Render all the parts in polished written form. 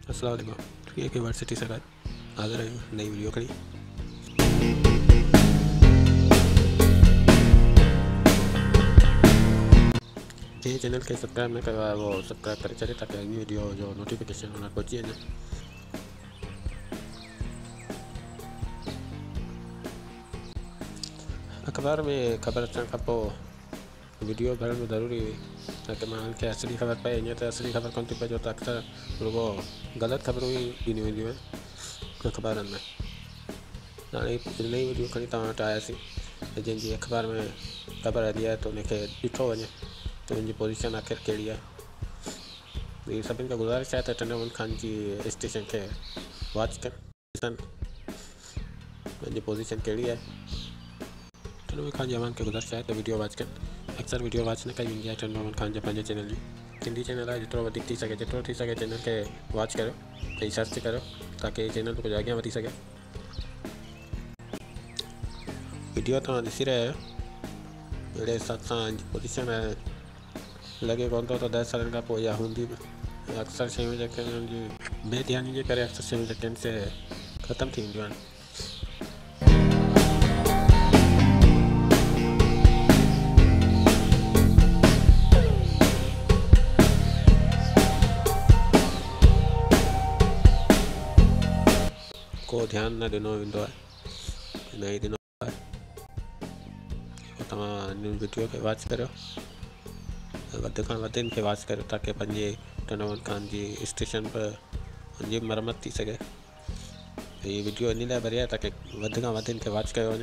अस्सलाम वालेकुम। ठीक है, यूनिवर्सिटी से हाजिर है नई वीडियो करी। ये चैनल के सब्सक्राइब न करवा वो सब्सक्राइब करे चले ताकि अगली वीडियो जो नोटिफिकेशन उन्हें पहुँची वञे। अखबार में ख़बर अचण खां पोइ वीडियो भरण ज़रूरी हुई ताकि माण्हुनि खे असली ख़बर पए। हीअं त असली ख़बर कोन थी पए, जो त अक्सर रुगो ग़लति ख़बरूं ई ॾिनियूं वेंदियूं आहिनि अख़बारनि में। हाणे नई वीडियो खणी तव्हां वटि आयासीं, जंहिंजी अख़बार में ख़बर हली आहे त उनखे ॾिठो वञे त उनजी पोजीशन आख़िर कहिड़ी आहे। हीअ सभिनि खां गुज़ारिश आहे त टंडन खान जी स्टेशन खे वॉच कनि, पंहिंजी पोजीशन कहिड़ी आहे। टंडन खान जी अवाम खे गुज़ारिश आहे त वीडियो वॉच कनि। अक्सर वीडियो वॉच न कई वेंदी आहे टंडन खान जे पंहिंजे चैनल जी। सिंधी चैनल आहे, जेतिरो वधीक थी सघे जेतिरो थी सघे चैनल खे वॉच करियो ऐं सर्च करियो ताकि चैनल कुझु अॻियां वधी सघे। वीडियो तव्हां ॾिसी रहिया आहियो, अहिड़े हिसाब सां पोजीशन आहे। लॻे कोन थो त 10 सालनि खां पोइ इहा हूंदी बि। अक्सर शयूं जेके उन्हनि जी बेध्यानी जे करे अक्सर शयूं जेके आहिनि से ख़तमु थी वेंदियूं आहिनि। को ध्यानु न ॾिनो वेंदो आहे, न ई ॾिनो आहे। तव्हां हिन वीडियो खे वॉच करियो, वधि खां वधि हिन खे वॉच करियो ताकि पंहिंजे टंडन खान जी स्टेशन पर हुनजी मरम्मत थी सघे। हीअ वीडियो इन लाइ भरिया आहे ताकि वधि खां वधि हिन खे वॉच कयो वञे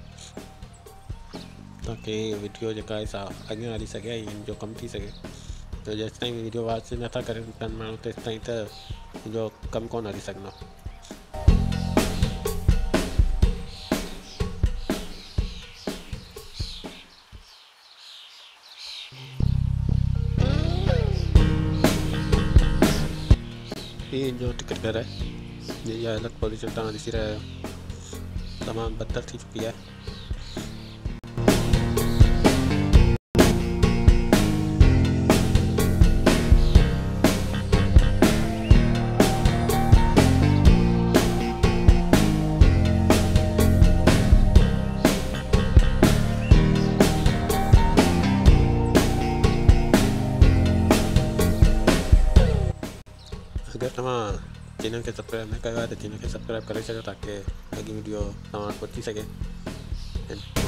ताकि वीडियो जेका आहे सा अॻियां हली सघे ऐं हिन जो कमु थी सघे। त जेसि ताईं वीडियो वॉच नथा करे सघनि माण्हू तेसि ताईं त हिनजो कमु कोन हली सघंदो। ये जो टिकट घर है, ये अलग पोजीशन तव्हां ॾिसी रहिया आहियो, तमामु बदतर थी चुकी है। अगर तव्हां चैनल खे सब्सक्राइब न कयो आहे त चैनल खे सब्सक्राइब करे छॾियो ताकि अॻी वीडियो तव्हां वटि पहुची सघे।